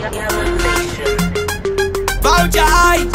Voucher high,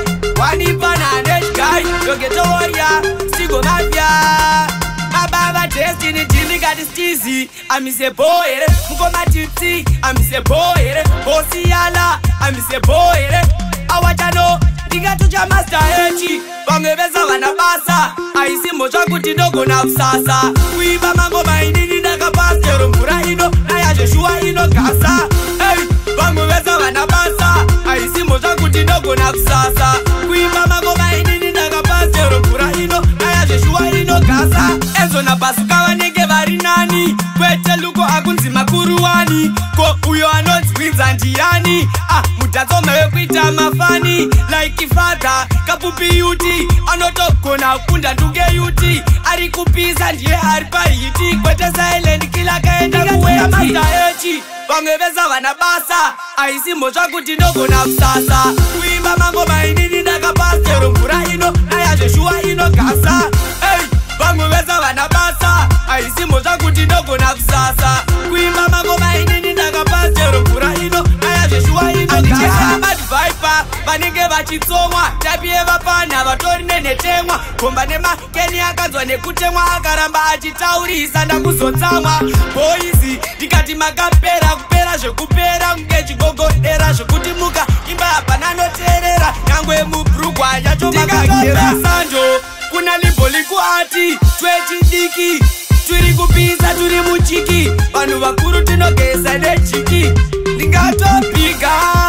one banana guy, you get a warrior, Sigo Mafia. Ababa destiny, Jimmy got this cheesy. I'm a boy, Mukoma Tipsy, I'm a boy, Hosiala, I'm a boy, Awatano, Diga to your master Echi, Bangeveza Vanabasa, I see Mojakuti no go now Sasa, Weeba Mango Maini Nagapasta, Muraino, Naya Joshua Ino Casa, hey, Bangeveza Vanabasa, I see Mojakuti no go now Sasa, Weeba Mango Maini Nagapasta, Muraino, Naya Joshua Ino Casa, Enzo na Basuka wanege varinani, Kwete luko akunzi makuruani, Ko uyo anoti wizandiani, Mutazo mewe kuita mafani, Like ifata, kapupi yuti, Anotoko na kunda nduge yuti, Arikupiza ndiye haripahiti, Kwete silent kila kaenda kuwea masta echi, Bangeveza vanabasa, Aisi moja kuti ndogo na usasa, Kuimba mango mainini na kapastero Muraino, Naya Joshua ino kasa, hey, Bangeveza vanabasa, Aisi moja kuti ndogo na usasa, Kuimba mango mainini na kapastero Muraino, Naya Joshua ino kasa, Viper, vanenge vachitsomwa, tapie vapana vatori nenetemwa, komba nema keni akanzwa nekutemwa akaramba achitaurisa ndakuzotsamwa, boys ndikati makapera kupera zvekupera kunge chigogodera zvokuti muka imba hapana noteerera nyangwe mubrugwa yacho makagera sanjo kuna libholi kuati twechidiki turi kupisa turi muchiki vanhu vakuru tinogeza nechiki ndingatopiga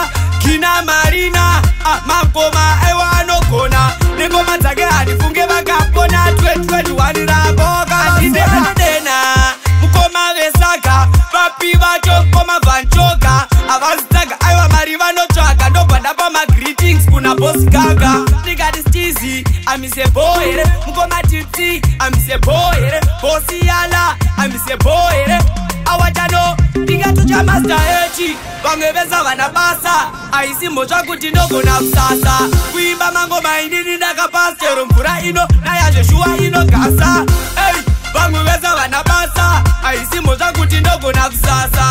Kina Marina, Makoma, Ewa anogona, Negoma dzake hanifunge vakapona 2021 raboga Andidena, Mukoma vesaka, Papi vacho koma vanchoka, Avazitaga aiwa mari vanotsvaga, ndobva ndapa magreetings kuna boss gaga. Nigga is cheesy, I'm a boy, Mukoma Tipsy, I'm a boy, Hosiala, I'm a boy, Awatano, Diga to your master Echi, Bangeveza vanabasa, Aisi moja kuti ndogo na usasa, Kuimba mango mainini nakapastero Muraino, Naya Joshua ino kasa, hey, Bangeveza vanabasa, Aisi moja kuti ndogo na usasa.